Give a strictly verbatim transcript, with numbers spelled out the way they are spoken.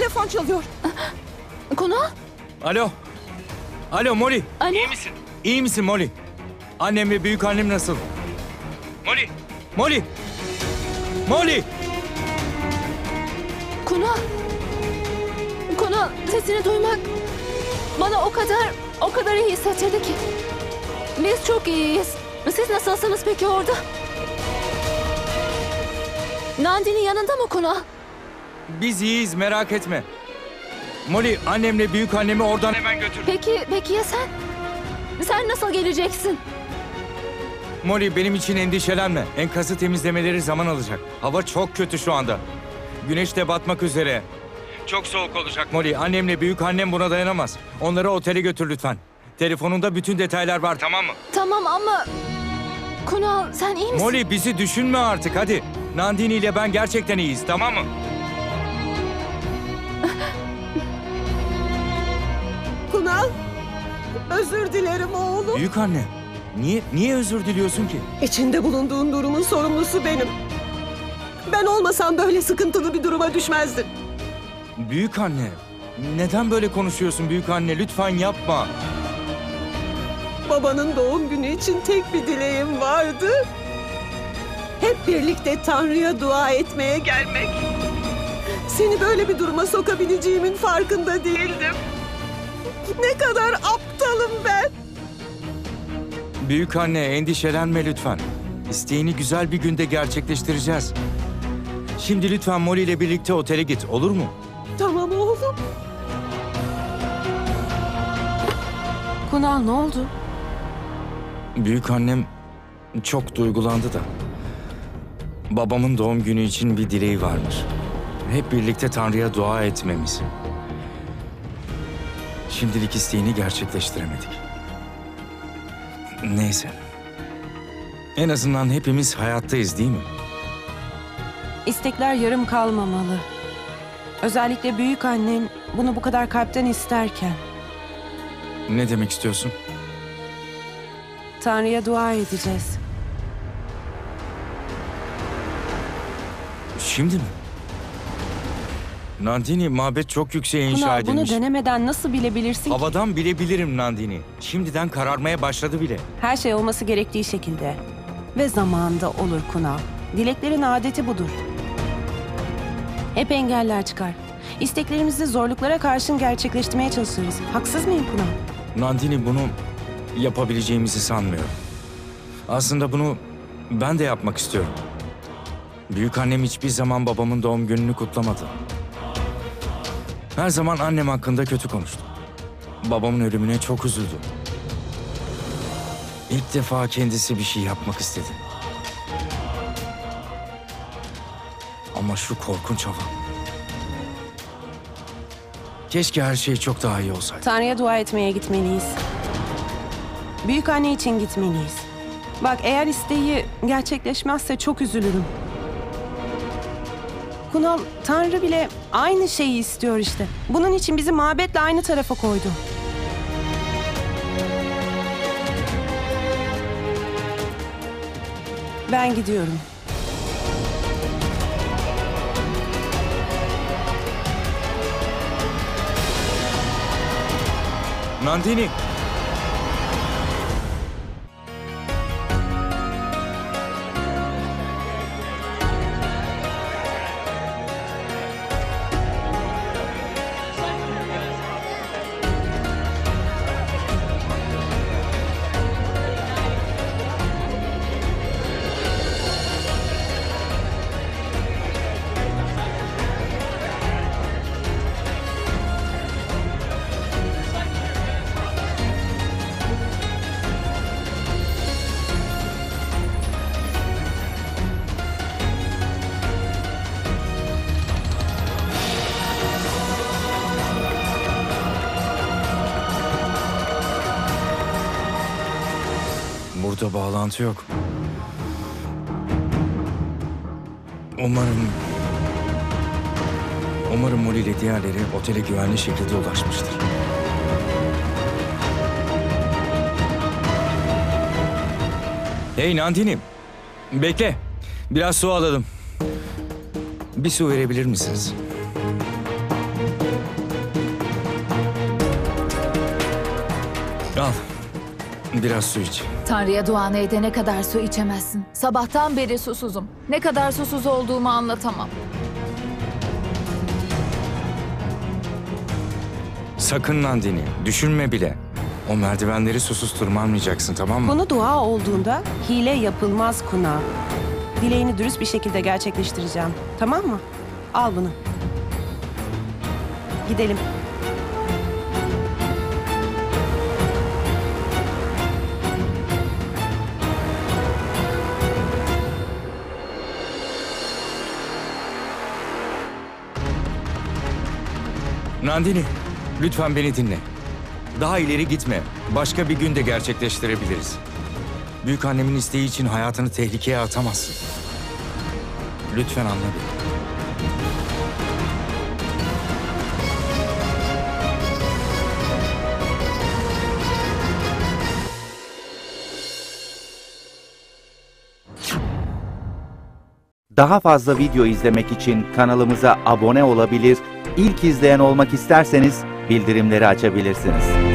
telefon çalıyor. Kunal? Alo. Alo Molly. Alo? İyi misin? İyi misin Molly? Annem ve büyük annem nasıl? Molly. Molly. Molly. Kunal? Kunal, sesini duymak bana o kadar, o kadar iyi hissettirdi ki. Biz çok iyiyiz. Siz nasılsınız peki orada? Nandini yanında mı Kunal? Biz iyiyiz, merak etme. Molly, annemle büyük annemi oradan hemen götür. Peki, peki ya sen? Sen nasıl geleceksin? Molly, benim için endişelenme. Enkazı temizlemeleri zaman alacak. Hava çok kötü şu anda. Güneş de batmak üzere. Çok soğuk olacak Molly. Annemle büyük annem buna dayanamaz. Onları otele götür lütfen. Telefonunda bütün detaylar var, tamam mı? Tamam ama... Kunal, sen iyi misin? Molly, bizi düşünme artık, hadi. Nandini ile ben gerçekten iyiyiz, tamam mı? Kunal, özür dilerim oğlum. Büyük anne, niye niye özür diliyorsun ki? İçinde bulunduğun durumun sorumlusu benim. Ben olmasam böyle sıkıntılı bir duruma düşmezdin. Büyük anne, neden böyle konuşuyorsun büyük anne? Lütfen yapma. Babanın doğum günü için tek bir dileğim vardı. Hep birlikte Tanrı'ya dua etmeye gelmek. Seni böyle bir duruma sokabileceğimin farkında değildim. Ne kadar aptalım ben. Büyük anne, endişelenme lütfen. İsteğini güzel bir günde gerçekleştireceğiz. Şimdi lütfen Molly ile birlikte otele git, olur mu? Tamam oğlum. Kunal, ne oldu? Büyük annem çok duygulandı da. Babamın doğum günü için bir dileği varmış. Hep birlikte Tanrı'ya dua etmemiz. Şimdilik isteğini gerçekleştiremedik. Neyse. En azından hepimiz hayattayız, değil mi? İstekler yarım kalmamalı. Özellikle büyük annen bunu bu kadar kalpten isterken. Ne demek istiyorsun? Tanrı'ya dua edeceğiz. Şimdi mi? Nandini, mabet çok yükseğe inşa Kunal, edilmiş. bunu denemeden nasıl bilebilirsin ki? Havadan bilebilirim Nandini. Şimdiden kararmaya başladı bile. Her şey olması gerektiği şekilde. Ve zamanında olur Kunal. Dileklerin adeti budur. Hep engeller çıkar. İsteklerimizi zorluklara karşın gerçekleştirmeye çalışırız. Haksız mıyım Kunal? Nandini, bunu yapabileceğimizi sanmıyorum. Aslında bunu ben de yapmak istiyorum. Büyük annem hiçbir zaman babamın doğum gününü kutlamadı. Her zaman annem hakkında kötü konuştu. Babamın ölümüne çok üzüldü. İlk defa kendisi bir şey yapmak istedi. Ama şu korkunç hava. Keşke her şey çok daha iyi olsaydı. Tanrı'ya dua etmeye gitmeliyiz. Büyük anne için gitmeliyiz. Bak, eğer isteği gerçekleşmezse çok üzülürüm. Kunal, Tanrı bile aynı şeyi istiyor işte. Bunun için bizi mabetle aynı tarafa koydu. Ben gidiyorum. Nandini! Burada bağlantı yok. Umarım... Umarım Molly ile diğerleri otele güvenli şekilde ulaşmıştır. Hey Nandini, bekle. Biraz su alalım. Bir su verebilir misiniz? Biraz su iç. Tanrı'ya duanı edene kadar su içemezsin. Sabahtan beri susuzum. Ne kadar susuz olduğumu anlatamam. Sakın Nandini, düşünme bile. O merdivenleri susuz tırmanmayacaksın, tamam mı? Konu dua olduğunda hile yapılmaz Kuna. Dileğini dürüst bir şekilde gerçekleştireceğim. Tamam mı? Al bunu. Gidelim. Nandini, lütfen beni dinle. Daha ileri gitme. Başka bir gün de gerçekleştirebiliriz. Büyük annemin isteği için hayatını tehlikeye atamazsın. Lütfen anla beni. Daha fazla video izlemek için kanalımıza abone olabilir, ilk izleyen olmak isterseniz bildirimleri açabilirsiniz.